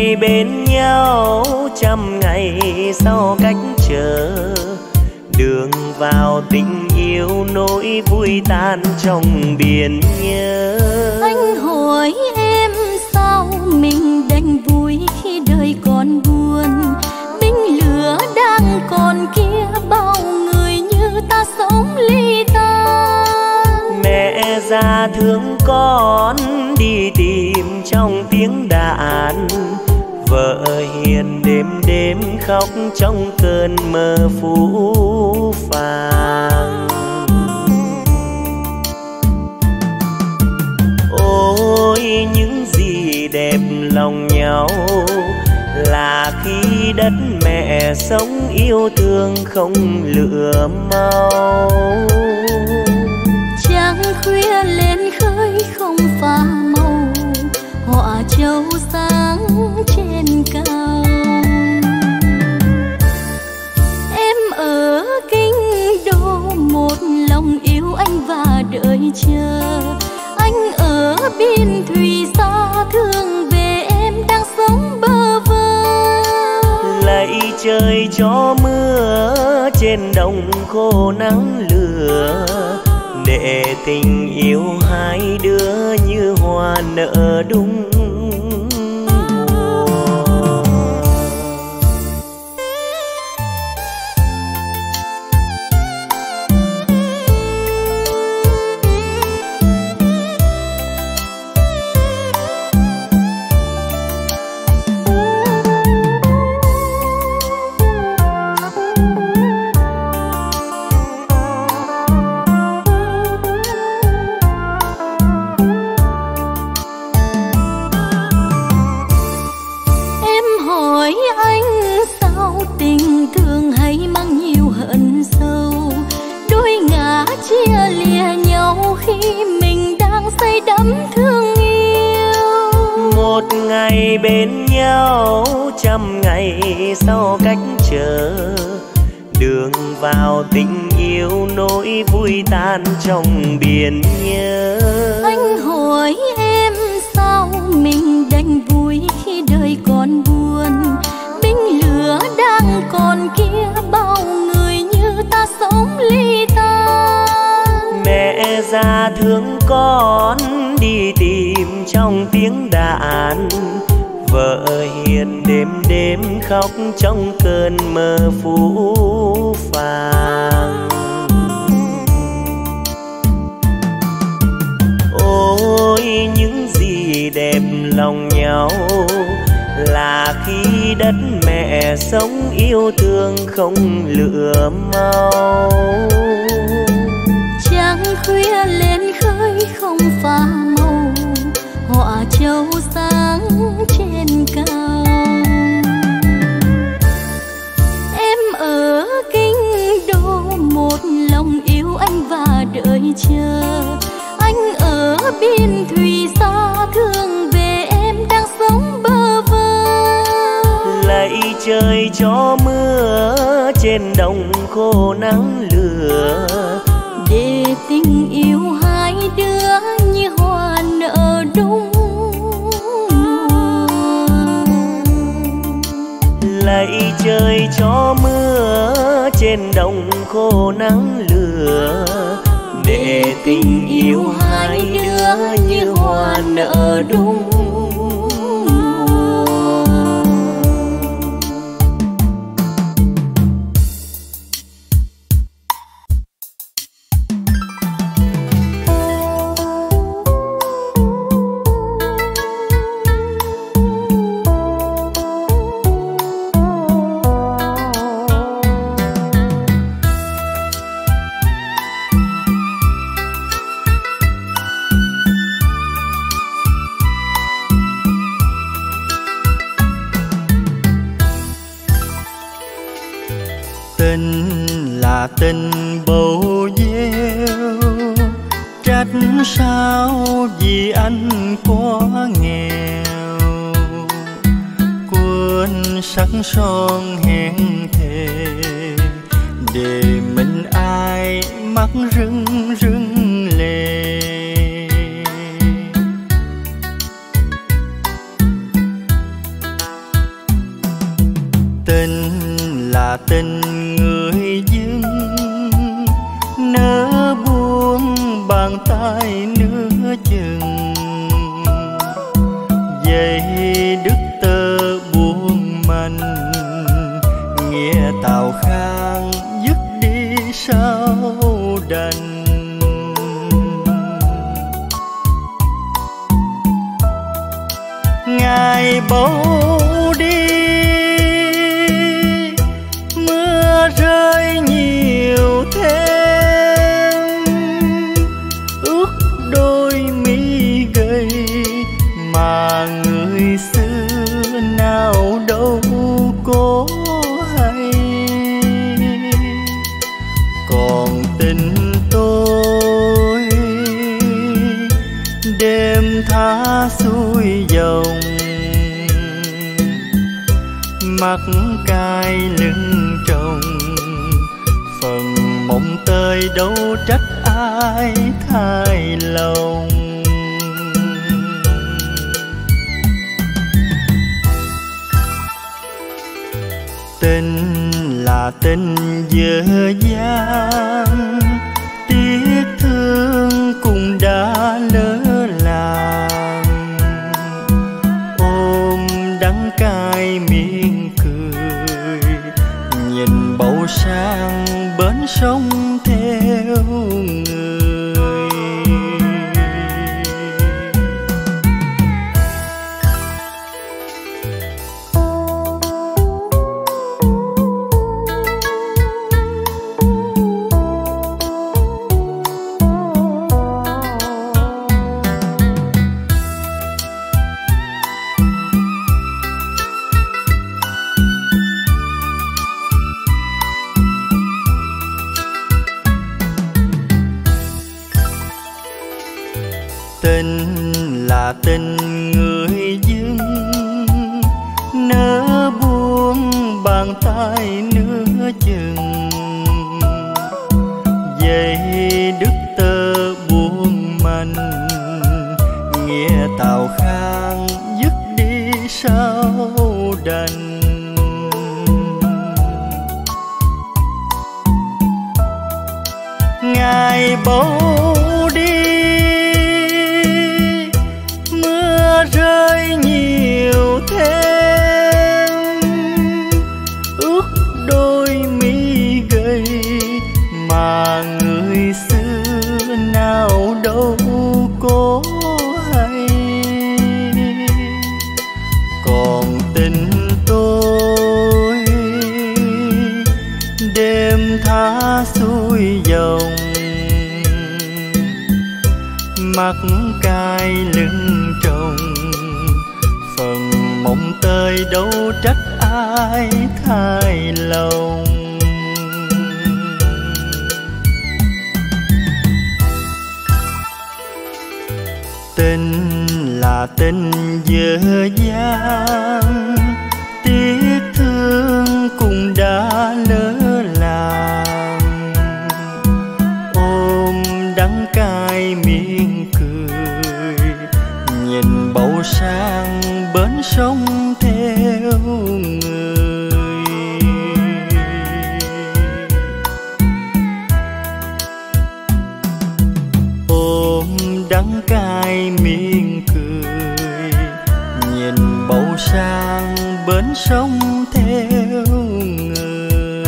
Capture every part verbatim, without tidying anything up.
ngày bên nhau, trăm ngày sau cách chờ. Đường vào tình yêu nỗi vui tan trong biển nhớ. Anh hỏi em sao mình đành vui khi đời còn buồn. Binh lửa đang còn kia, bao người như ta sống ly tan. Mẹ già thương con đi tìm trong tiếng đàn. Vợ hiền đêm đêm khóc trong cơn mơ phũ phàng. Ôi những gì đẹp lòng nhau, là khi đất mẹ sống yêu thương không lửa mau. Trăng khuya lên khơi không pha màu, họa châu sáng trên cao. Em ở kinh đô một lòng yêu anh và đợi chờ. Anh ở biên thùy xa thương về em đang sống bơ vơ. Lạy trời cho mưa trên đồng khô nắng lửa, để tình yêu hai đứa như hoa nở đúng ngày bên nhau, trăm ngày sau cách chờ. Đường vào tình yêu nỗi vui tan trong biển nhớ. Anh hỏi em sao mình đành vui khi đời còn buồn. Binh lửa đang còn kia, bao người như ta sống ly tan. Mẹ già thương con đi tìm trong tiếng đàn. Vợ hiền đêm đêm khóc trong cơn mơ phũ phàng. Ôi những gì đẹp lòng nhau, là khi đất mẹ sống yêu thương không lửa mau. Trăng khuya lên khơi không pha màu, họa châu sáng trên cao. Em ở kinh đô một lòng yêu anh và đợi chờ. Anh ở biên thùy xa thương về em đang sống bơ vơ. Lạy trời cho mưa trên đồng khô nắng lửa, để tình yêu hai đứa như hoa nở đúng mùa. Lạy trời cho mưa trên đồng khô nắng lửa, để tình yêu hai đứa như hoa nở đúng mùa. Tình bầu gieo trách sao vì anh quá nghèo. Quên sắc son hẹn thề, để mình ai mắt rưng rưng lệ. Tình là tình người dưng, nỡ buông bàn tay nửa chừng. Dây đứt tơ buông manh, nghĩa tào khang dứt đi sao đành. Ngày bầu đi, mưa rơi nhiều thêm, ướt đôi mi gầy mà người xưa nào đâu có hay. Còn tình tôi đêm tha xuôi dòng, mắt cay lưng tròng, phần mộng tơi đâu trách ai thay lòng. Tình là tình dở dang, tiếc thương cũng đã lỡ làng. Ôm đắng cay miệng cười, nhìn bầu sang bến sông theo người. Tình là tình người dưng, nỡ buông bàn tay nửa chừng. Dây đứt tơ buông manh, nghĩa tào khang dứt đi sao đành. Ngày bầu đi, rơi nhiều thêm, ướt đôi mi gầy mà người xưa nào đâu có hay. Còn tình tôi đêm tha xuôi dòng, mắt cay lưng tròng, phần mộng tơi đâu trách ai thay lòng. Tình là tình dở dang, tiếc thương cũng đã lỡ làng. Ôm đắng cay miệng cười, nhìn bầu sang bến sông theo người. Ôm đắng cay miệng cười, nhìn bầu sang bến sông theo người.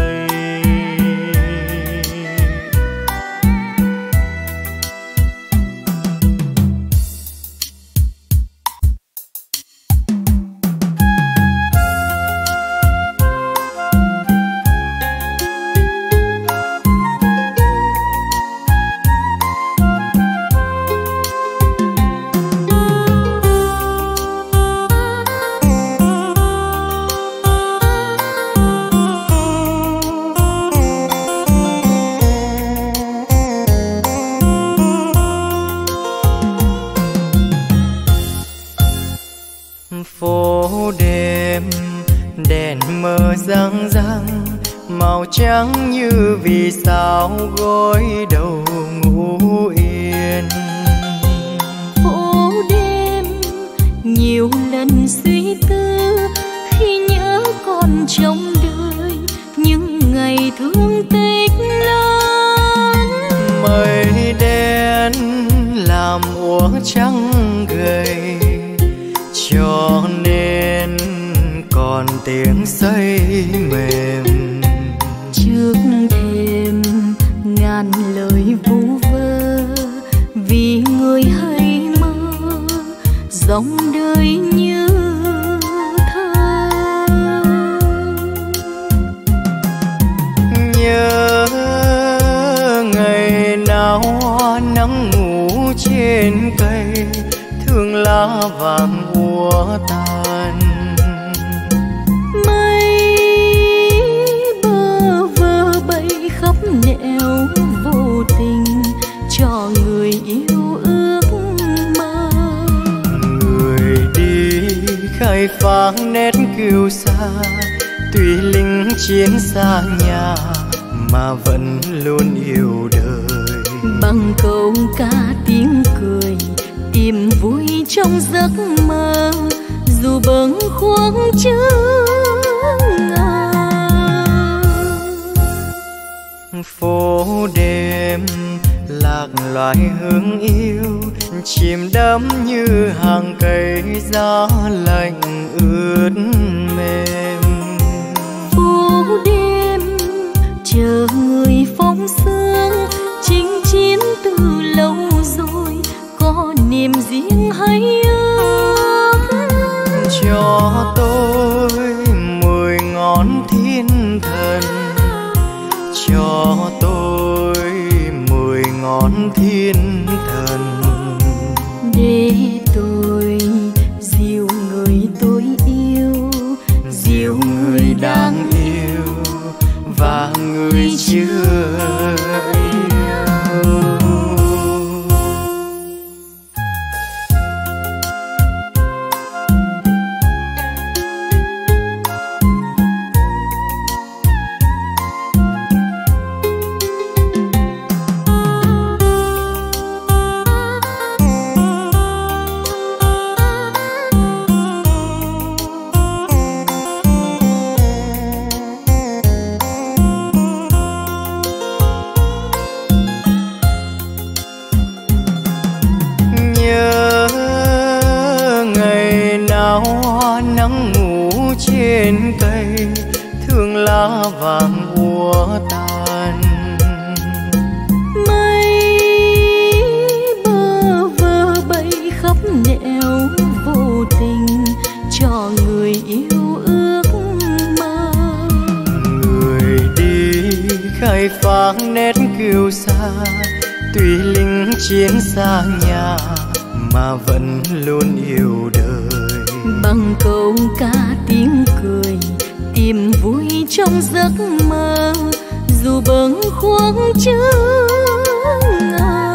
Phố đêm đèn mờ răng răng, màu trắng như vì sao gối đầu ngủ yên. Phố đêm nhiều lần suy tư khi nhớ còn trong đời. trắng gầy, cho nên còn tiếng xây mềm. Trước thềm ngàn lời vu vơ, vì người hay mơ dòng đời như thơ. Nhớ ngày nào hoa nắng ngủ trên cây, thương lá vàng úa tàn. Mây bơ vơ bay khắp nẻo vô tình, cho người yêu ước mơ. Người đi khai phá nét kiêu sa, tuy lính chiến xa nhà mà vẫn luôn yêu đời. Bằng câu ca tiếng cười tìm vui trong giấc mơ, dù bâng khuâng chớ ngờ. Phố đêm lạc loài hương yêu, chìm đắm như hàng cây gió lạnh ướt mềm. Phố đêm chờ người phóng sương, chinh chiến từ lâu rồi, có niềm riêng hay ước. Cho tôi mười ngón thiên thần, cho tôi mười ngón thiên thần, để tôi dìu người tôi yêu, dìu người đang yêu và người chưa yêu. Trên cây thương lá vàng úa tàn. Mây bơ vơ bay khắp nẻo vô tình, cho người yêu ước mơ. Người đi khai phá nét kiêu sa, tuy lính chiến xa nhà mà vẫn luôn yêu đời. Bằng câu ca tiếng cười tìm vui trong giấc mơ, dù bâng khuâng chớ ngờ.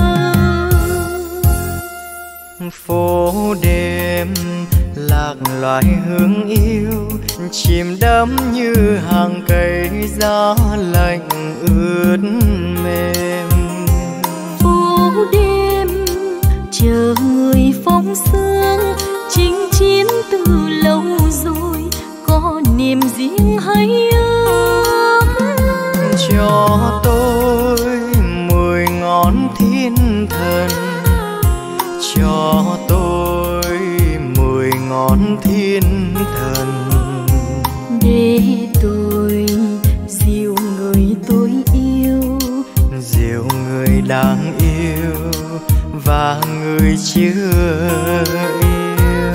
Phố đêm lạc loài hương yêu, chìm đắm như hàng cây gió lạnh ướt mềm. Phố đêm chờ người phóng sương, chinh chiến từ lâu rồi, có niềm riêng hay ước. Cho tôi mười ngón thiên thần, cho tôi mười ngón thiên thần, để tôi dìu người tôi yêu, dìu người đang yêu và người chưa yêu.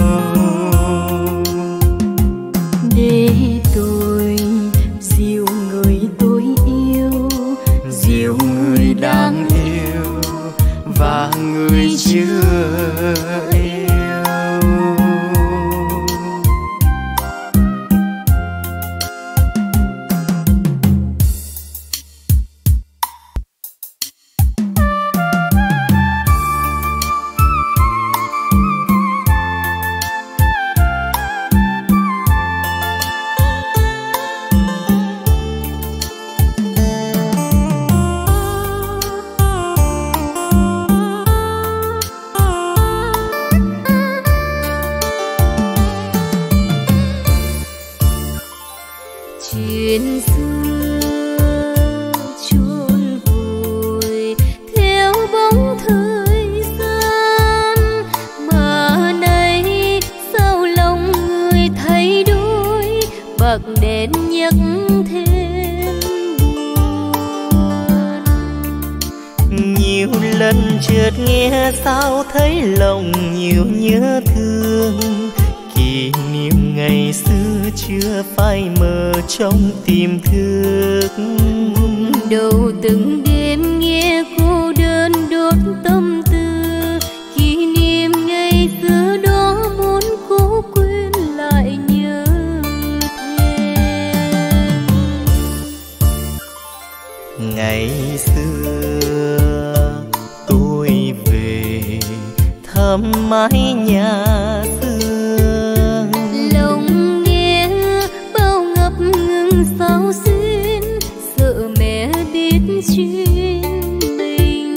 Để tôi dìu người tôi yêu, dìu người đang yêu và người chưa yêu. chuyện xưa chôn vùi theo bóng thời gian. bèn nhắc thêm buồn. Nhiều lần chợt nghe sao thấy lòng nhiều nhớ thương, kỷ niệm ngày xưa chưa phai mờ trong tiềm thức. Đầu từng đêm nghe cô đơn đốt tâm tư, kỷ niệm ngày xưa đó muốn cố quên lại nhớ thêm. Ngày xưa tôi về thăm mái nhà xưa, lòng nghe bao ngập ngừng sao xuyên, sợ mẹ biết chuyện mình.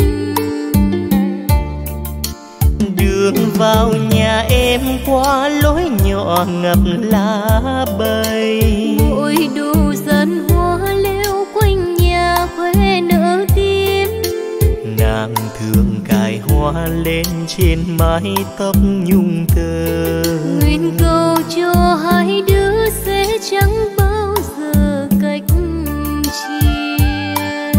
đường vào nhà em qua lối nhỏ ngập lá bay. Mỗi đồ dân hoa leo quanh nhà khoe nở tím, Nàng thường cài hoa lên trên mái tóc nhung tơ. nguyện cầu cho hai đứa sẽ chẳng bao giờ cách chia.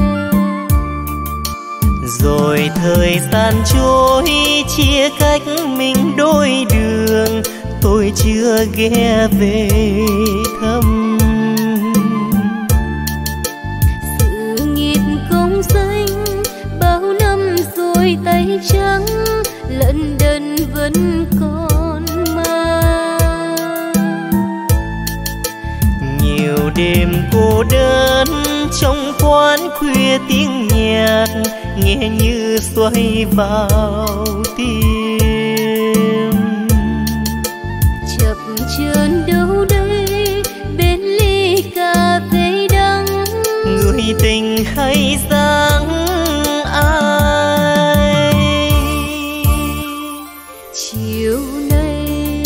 Rồi thời gian trôi chia cách mình đôi đường, tôi chưa ghé về thăm. Sự nghiệp công danh bao năm rồi tay trắng, lận đận vẫn còn mang. Nhiều đêm cô đơn trong quán khuya tiếng nhạc nghe như xoay vào tim. Chập chờn đâu đây bên ly cà phê đắng, Người tình hay dáng ai. chiều nay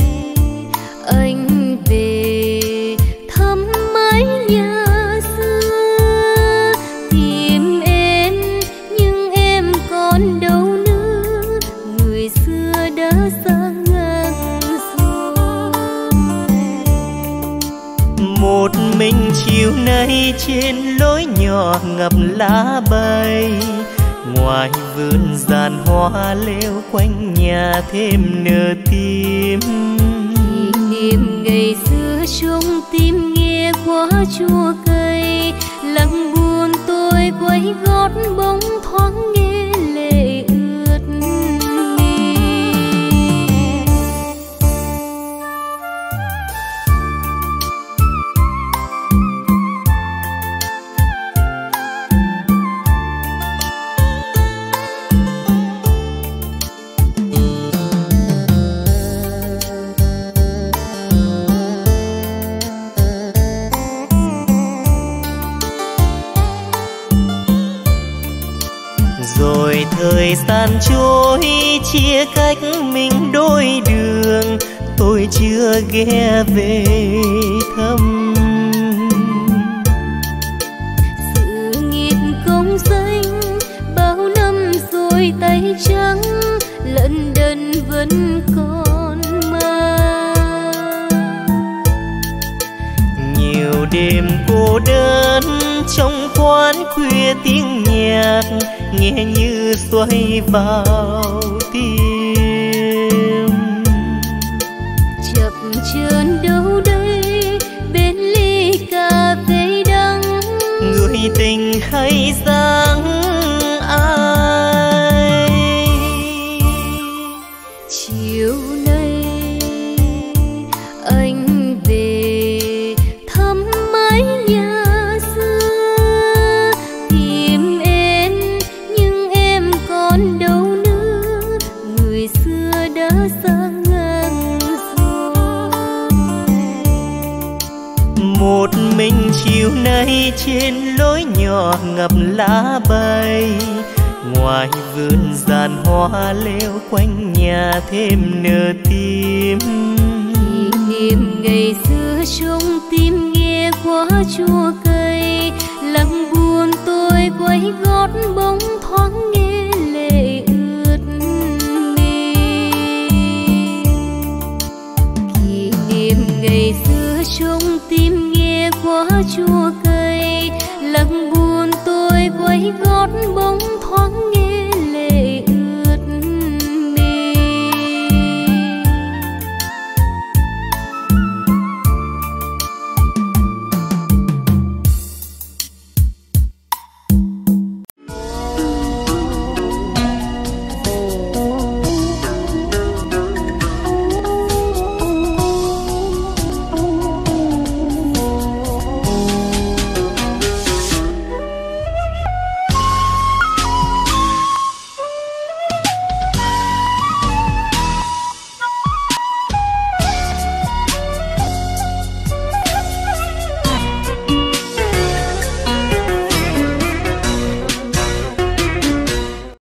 anh về thăm mái nhà xưa, tìm em nhưng em còn đâu nữa, người xưa đã xa ngang rồi. Một mình chiều nay trên lối nhỏ ngập lá bay, ngoài vườn giàn hoa leo quanh nhà thêm nở tim. Kỷ niệm ngày xưa trong tim nghe quá chua cay, lặng buồn tôi quay gót bóng thoáng nghe lệ ướt mi. Rồi thời gian trôi chia cách mình đôi đường, tôi chưa ghé về thăm. Sự nghiệp công danh bao năm rồi tay trắng, lận đận vẫn còn mang. Nhiều đêm cô đơn trong quán khuya tiếng nhạc nghe như xoay vào tim. Chập chờn đâu đây bên ly cà phê đắng, Người tình hay dáng ai. chiều nay anh về thăm mái nhà xưa, tìm em nhưng em còn đâu nữa, người xưa đã xa ngang rồi. Một mình chiều nay trên lối nhỏ ngập lá bay, ngoài vườn giàn hoa leo quanh nhà thêm nở tim. Kỷ niệm ngày xưa trong tim nghe quá chua cay, lặng buồn tôi quay gót bóng thoáng nghe lệ ướt mi. Kỷ niệm ngày xưa trong tim nghe gió chua cây. Lần buồn tôi quay gót bóng thoáng